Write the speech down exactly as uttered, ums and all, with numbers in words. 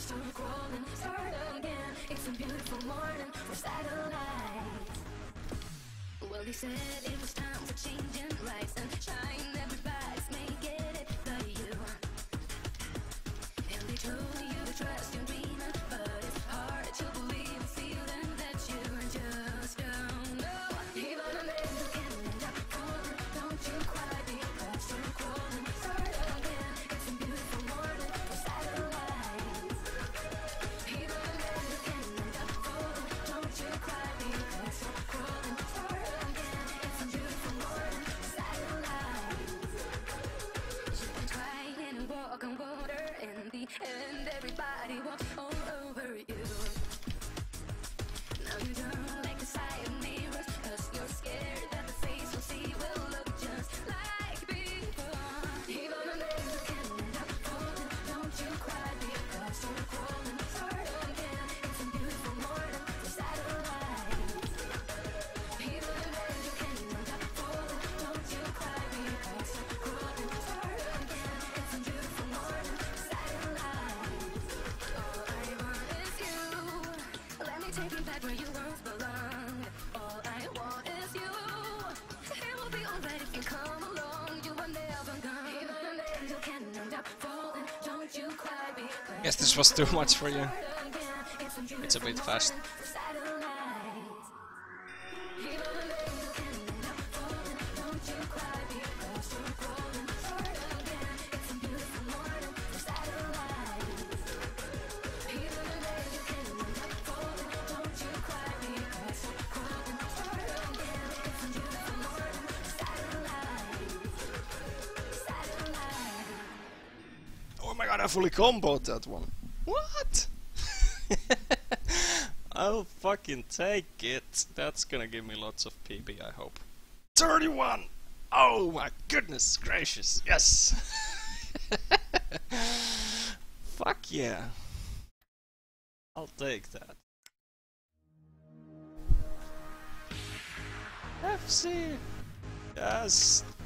start crawling, start again. It's a beautiful morning for satellites. Well, they said it was time for changing lights and shine. Everybody's making it but you. And they told you to trust your dreaming, but it's hard to believe a feeling that you just don't know. Even a man who can end up falling, don't you cry because you're crawling, start again. It's a beautiful morning for satellites. Even a man who can end up falling, don't you cry because you're crawling, start again. It's a beautiful morning for satellites. You've been trying to walk on water, in the end everybody walks all over you. Now you don't like the sight of mirrors, cause you're scared that the face you'll see will look just like before. Even a man who can end up falling, don't you cry because you're crawling, start again. It's a beautiful morning for satellites. Even a man who can end up falling, don't you cry because you're crawling, start again. It's a beautiful morning for satellites. All I want is you. Let me take you back where you once belonged. All I want is you. It will be alright if you come along. You are never gone. Even a man who can end up falling, don't you cry because Guess this was too much for you. again. It's a bit fast. For satellites. Even a man who can end up falling, don't you cry because you're crawling, start again. It's a beautiful morning for satellites. Even a man who can end up falling, don't you cry because you're crawling, start again. It's a beautiful morning for satellites. Satellites. Oh my god, I fully comboed that one. What? I'll fucking take it. That's gonna give me lots of P P, I hope. thirty-one! Oh my goodness gracious, yes! Fuck yeah. I'll take that. F C! Yes!